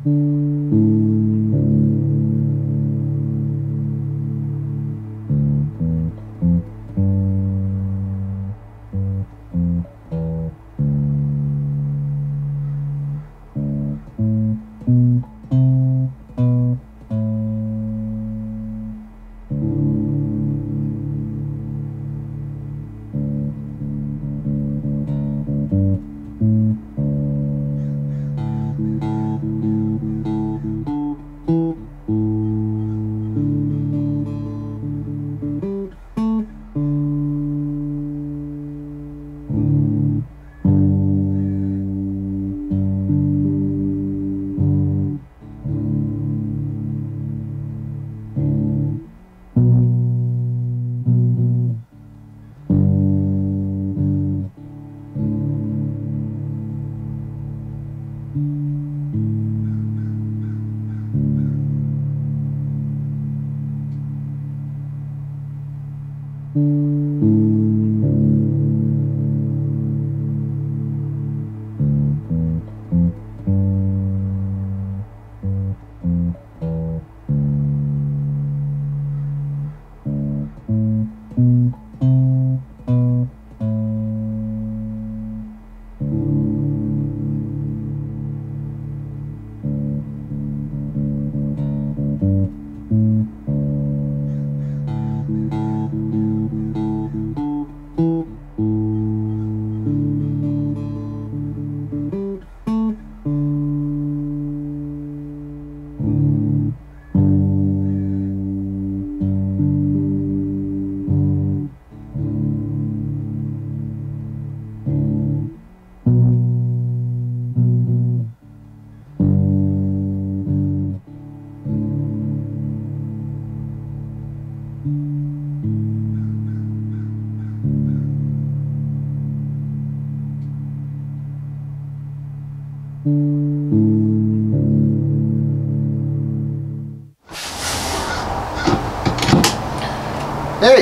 Hey,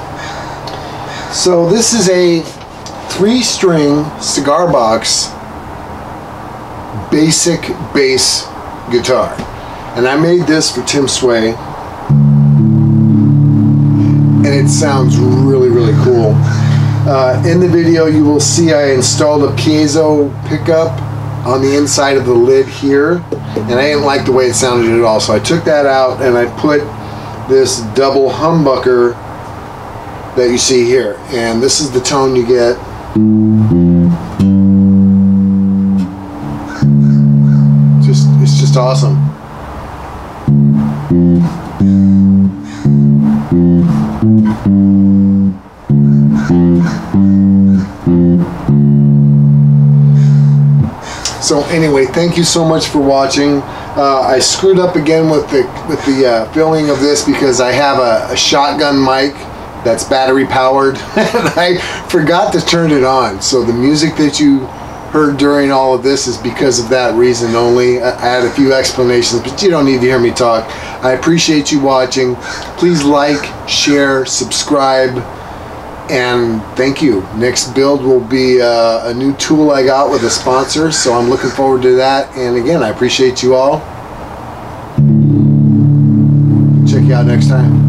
so this is a 3-string cigar box basic bass guitar, and I made this for Tim Sway, and it sounds really cool. In the video you will see I installed a piezo pickup on the inside of the lid here, and I didn't like the way it sounded at all, so I took that out and I put this double humbucker that you see here, and this is the tone you get. It's just awesome. So anyway, thank you so much for watching. I screwed up again with the filming of this because I have a shotgun mic that's battery powered and I forgot to turn it on. So the music that you heard during all of this is because of that reason only. I had a few explanations, but you don't need to hear me talk. I appreciate you watching. Please like, share, subscribe, and thank you. Next build will be a new tool I got with a sponsor, so I'm looking forward to that. And again, I appreciate you all. Check you out next time.